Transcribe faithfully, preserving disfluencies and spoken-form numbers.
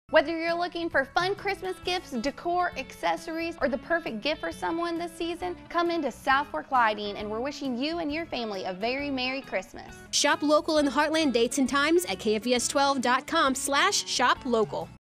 Whether you're looking for fun Christmas gifts, decor, accessories, or the perfect gift for someone this season, come into Southfork Lighting and we're wishing you and your family a very Merry Christmas. Shop local in the Heartland. Dates and times at K F V S twelve dot com slash shop local.